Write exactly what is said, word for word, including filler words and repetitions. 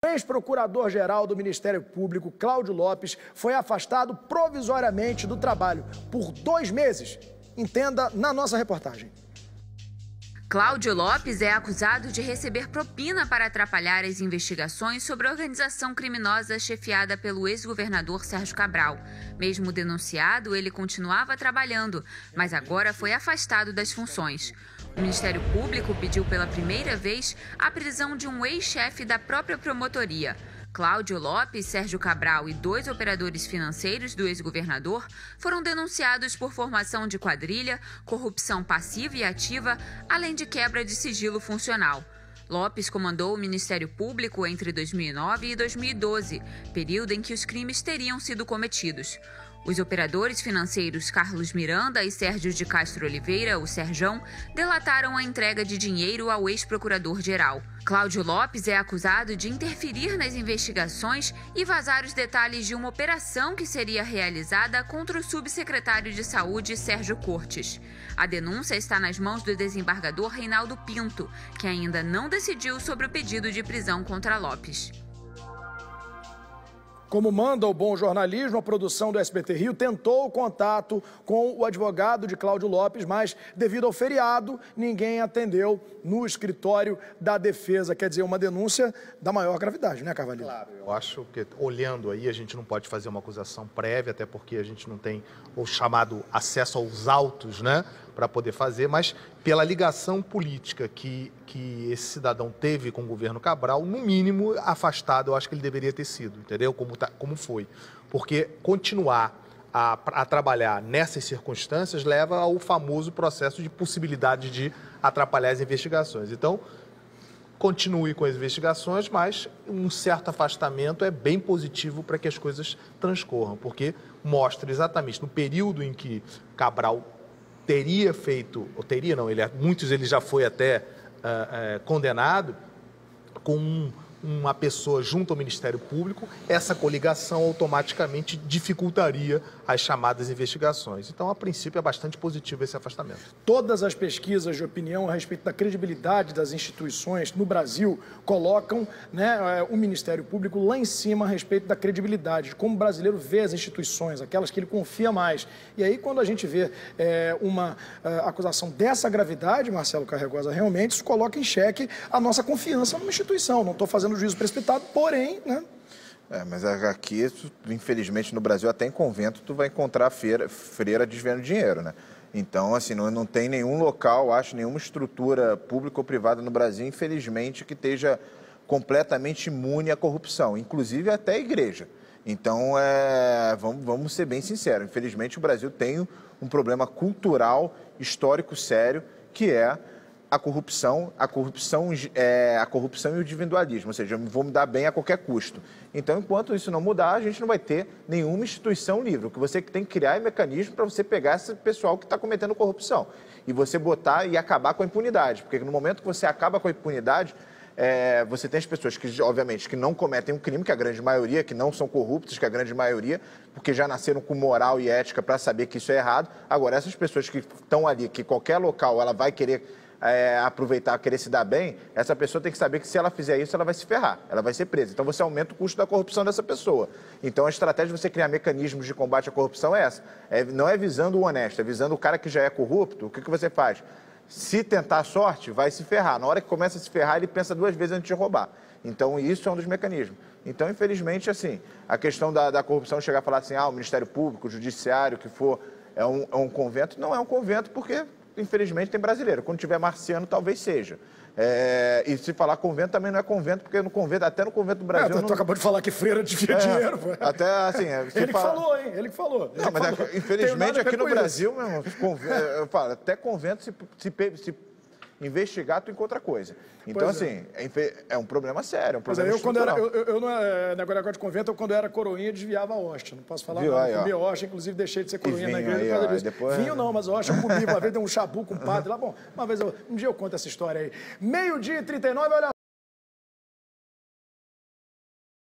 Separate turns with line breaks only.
O ex-procurador-geral do Ministério Público, Cláudio Lopes, foi afastado provisoriamente do trabalho por dois meses. Entenda na nossa reportagem.
Cláudio Lopes é acusado de receber propina para atrapalhar as investigações sobre a organização criminosa chefiada pelo ex-governador Sérgio Cabral. Mesmo denunciado, ele continuava trabalhando, mas agora foi afastado das funções. O Ministério Público pediu pela primeira vez a prisão de um ex-chefe da própria promotoria. Cláudio Lopes, Sérgio Cabral e dois operadores financeiros do ex-governador foram denunciados por formação de quadrilha, corrupção passiva e ativa, além de quebra de sigilo funcional. Lopes comandou o Ministério Público entre dois mil e nove e dois mil e doze, período em que os crimes teriam sido cometidos. Os operadores financeiros Carlos Miranda e Sérgio de Castro Oliveira, o Serjão, delataram a entrega de dinheiro ao ex-procurador-geral. Cláudio Lopes é acusado de interferir nas investigações e vazar os detalhes de uma operação que seria realizada contra o subsecretário de Saúde, Sérgio Cortes. A denúncia está nas mãos do desembargador Reinaldo Pinto, que ainda não decidiu sobre o pedido de prisão contra Lopes.
Como manda o bom jornalismo, a produção do S B T Rio tentou o contato com o advogado de Cláudio Lopes, mas, devido ao feriado, ninguém atendeu no escritório da defesa. Quer dizer, uma denúncia da maior gravidade, né, Carvalho?
Claro, eu acho que, olhando aí, a gente não pode fazer uma acusação prévia, até porque a gente não tem o chamado acesso aos autos, né, para poder fazer, mas pela ligação política que, que esse cidadão teve com o governo Cabral, no mínimo, afastado, eu acho que ele deveria ter sido, entendeu? Como, tá, como foi. Porque continuar a, a trabalhar nessas circunstâncias leva ao famoso processo de possibilidade de atrapalhar as investigações. Então, continue com as investigações, mas um certo afastamento é bem positivo para que as coisas transcorram, porque mostra exatamente no período em que Cabral teria feito, ou teria não, ele, muitos ele já foi até uh, uh, condenado, com um, uma pessoa junto ao Ministério Público, essa coligação automaticamente dificultaria as chamadas investigações. Então, a princípio, é bastante positivo esse afastamento.
Todas as pesquisas de opinião a respeito da credibilidade das instituições no Brasil colocam, né, o Ministério Público lá em cima a respeito da credibilidade, de como o brasileiro vê as instituições, aquelas que ele confia mais. E aí, quando a gente vê é, uma uh, acusação dessa gravidade, Marcelo Carregosa, realmente isso coloca em xeque a nossa confiança numa instituição. Não estou fazendo juízo precipitado, porém, né?
É, mas aqui, infelizmente, no Brasil, até em convento, tu vai encontrar feira, freira desviando dinheiro, né? Então, assim, não, não tem nenhum local, acho, nenhuma estrutura pública ou privada no Brasil, infelizmente, que esteja completamente imune à corrupção, inclusive até a igreja. Então, é, vamos, vamos ser bem sinceros, infelizmente, o Brasil tem um problema cultural, histórico sério, que é a corrupção, a corrupção, é, a corrupção e o individualismo, ou seja, eu vou me dar bem a qualquer custo. Então, enquanto isso não mudar, a gente não vai ter nenhuma instituição livre. O que você tem que criar é mecanismo para você pegar esse pessoal que está cometendo corrupção e você botar e acabar com a impunidade, porque no momento que você acaba com a impunidade, é, você tem as pessoas que, obviamente, que não cometem um crime, que é a grande maioria, que não são corruptas, que é a grande maioria, porque já nasceram com moral e ética para saber que isso é errado. Agora, essas pessoas que estão ali, que qualquer local ela vai querer É, aproveitar, querer se dar bem, essa pessoa tem que saber que se ela fizer isso, ela vai se ferrar, ela vai ser presa. Então você aumenta o custo da corrupção dessa pessoa. Então a estratégia de você criar mecanismos de combate à corrupção é essa. É, não é visando o honesto, é visando o cara que já é corrupto. O que, que você faz? Se tentar a sorte, vai se ferrar. Na hora que começa a se ferrar, ele pensa duas vezes antes de roubar. Então isso é um dos mecanismos. Então, infelizmente, assim, a questão da, da corrupção chegar a falar assim, ah, o Ministério Público, o Judiciário, o que for, é um, é um convento. Não é um convento porque, infelizmente, tem brasileiro. Quando tiver marciano, talvez seja. É, e se falar convento, também não é convento, porque no convento, até no convento do Brasil...
É, tu
não...
acabou de falar que freira desvia é, dinheiro. Pô.
Até, assim...
Ele que fala... falou, hein? Ele que falou.
Não,
ele
mas
falou.
É, infelizmente, aqui no Brasil, meu irmão, eu falo, até convento, se, se, se investigar, tu encontra coisa. Então, pois assim, é. é um problema sério, é um problema
eu, quando era, eu, eu não é negócio de convento, eu, quando eu era coroinha, desviava a hóstia. Não posso falar
Viu,
nada.
Aí,
eu comia hóstia, inclusive deixei de ser coroinha na igreja.
Aí,
por causa
ó,
disso.
depois...
Vinho não, mas hóstia eu comi. Uma vez deu um chabu com um padre lá. Bom, uma vez eu, um dia eu conto essa história aí. Meio-dia e trinta e nove, olha